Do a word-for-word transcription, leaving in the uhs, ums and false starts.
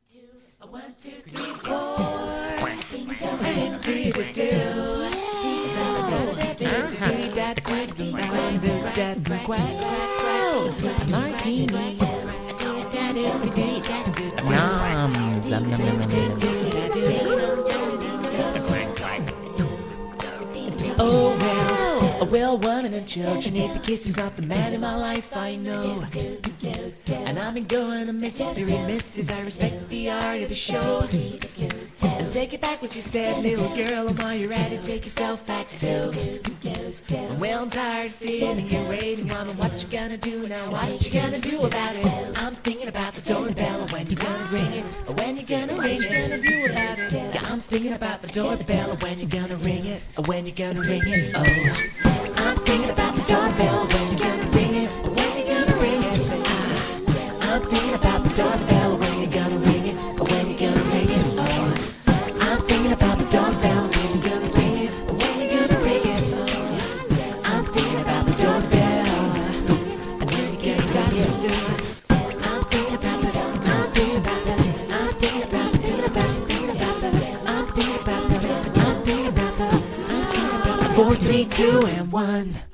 One, two, three, four. I didn't do you to do. Martini. Nom, nom, nom, nom, nom. Oh well, oh well, women and children. If the kiss is not the man in my life, I know. And I've been going to mystery misses. I respect the art of the show. And take it back what you said, little girl. And while you're at it, take yourself back too. And well, I'm tired of sitting here waiting, woman. What you gonna do now? What you gonna do about it? I'm thinking about the doorbell. When you gonna ring it? Or when you gonna ring it? What you gonna do about it? Yeah, I'm thinking about the doorbell. Or when you gonna ring it? Or when you gonna ring it? Oh, I'm thinking about the doorbell. When you gonna ring it? Or when you gonna ring it? Ah, I'm thinking about the doorbell. When you gonna ring it? Or when you gonna ring it? Oh, I'm thinking about the doorbell. When you gonna ring it? Or when you gonna ring it? Oh, I'm thinking about the doorbell. And when you gonna ring it? I'm thinking about the. I'm thinking about the. I'm thinking about the. I'm thinking about the. I'm thinking about the. I'm thinking about the. I'm thinking about the. Four, three, two, and one.